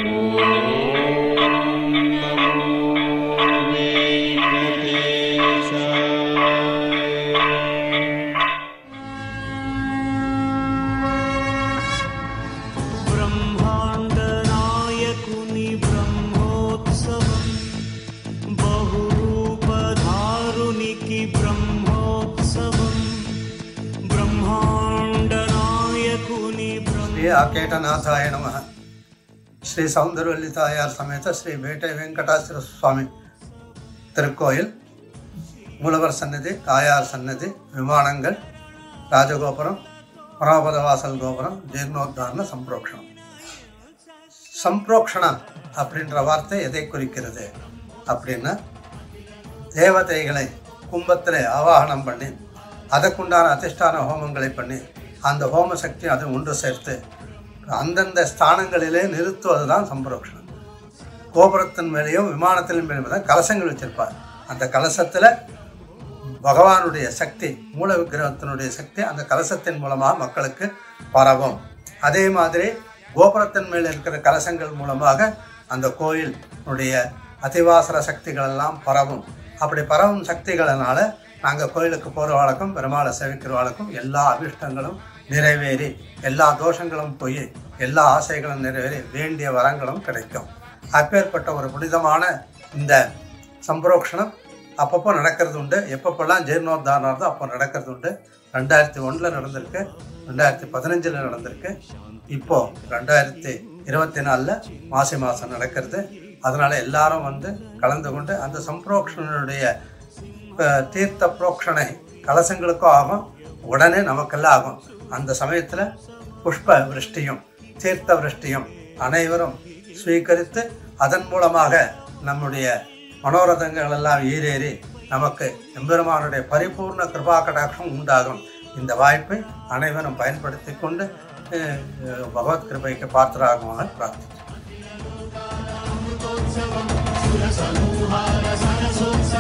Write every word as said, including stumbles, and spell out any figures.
आकेटनाथाय नमः। श्री सौंदरवल्लितायार समेत श्री बेटे वेंकटाचल स्वामी तिरुक्कोयल मूलवर सन्निधि तायार सन्निधि विमानंगल राजगोपुरम परापदवासल गोपुरम जीर्णोद्धारण संप्रोक्षणम। संप्रोक्षणம் அப்படின்ற வார்த்தை எதை குறிக்கிறது அப்படின்னா தேவதைகளை கும்பத்திலே ஆவாகனம் பண்ணி அதற்குண்டான அதிஷ்டான ஹோமங்களை பண்ணி அந்த ஹோம சக்தி அதை ஒன்று சேர்த்து அந்தந்த ஸ்தானங்களிலே நிறுத்துவது தான் சம்பரோக்ஷணம். கோபுரத்தின் மேலேயும் விமானத்தின் மேலேயும் தான் கலசங்கள் வச்சிருப்பார். அந்த கலசத்தில் பகவானுடைய சக்தி மூல விக்கிரகத்தினுடைய சக்தி அந்த கலசத்தின் மூலமாக மக்களுக்கு பரவும். அதே மாதிரி கோபுரத்தின் மேல் இருக்கிற கலசங்கள் மூலமாக அந்த கோயிலுடைய அதிவாசர சக்திகள் எல்லாம் பரவும். அப்படி பரவும் சக்திகளினால நாங்கள் கோயிலுக்கு போகிற வழக்கம் பெருமாளை சேவிக்கிற வழக்கம் எல்லா அபிஷ்டங்களும் நிறைவேறி எல்லா தோஷங்களும் போய் எல்லா ஆசைகளும் நிறைவேறி வேண்டிய வரங்களும் கிடைக்கும். அப்பேற்பட்ட ஒரு புனிதமான இந்த சம்பரோக்ஷணம் அப்பப்போ நடக்கிறது உண்டு. எப்பப்பெல்லாம் ஜீர்ணோத்தாரணம் இருந்தோ அப்போ நடக்கிறது உண்டு. ரெண்டாயிரத்தி ஒன்றில் நடந்திருக்கு, ரெண்டாயிரத்தி பதினஞ்சில் நடந்திருக்கு, இப்போது ரெண்டாயிரத்தி இருபத்தி நாலில் மாசி மாதம் நடக்கிறது. அதனால் எல்லாரும் வந்து கலந்து கொண்டு அந்த சம்பரோக்ஷனுடைய தீர்த்த புரோக்ஷனை கலசங்களுக்கும் ஆகும், உடனே நமக்கெல்லாம் ஆகும். அந்த சமயத்தில் புஷ்ப விருஷ்டியும் தீர்த்த விருஷ்டியும் அனைவரும் ஸ்வீகரித்து அதன் மூலமாக நம்முடைய மனோரதங்கள் எல்லாம் ஈரேறி நமக்கு எம்பெருமானுடைய பரிபூர்ண கிருபா கடாட்சம் உண்டாகும். இந்த வாய்ப்பை அனைவரும் பயன்படுத்தி கொண்டு பகவத் கிருபைக்கு பாத்திராகுமாக பிரார்த்திக்கிறேன்.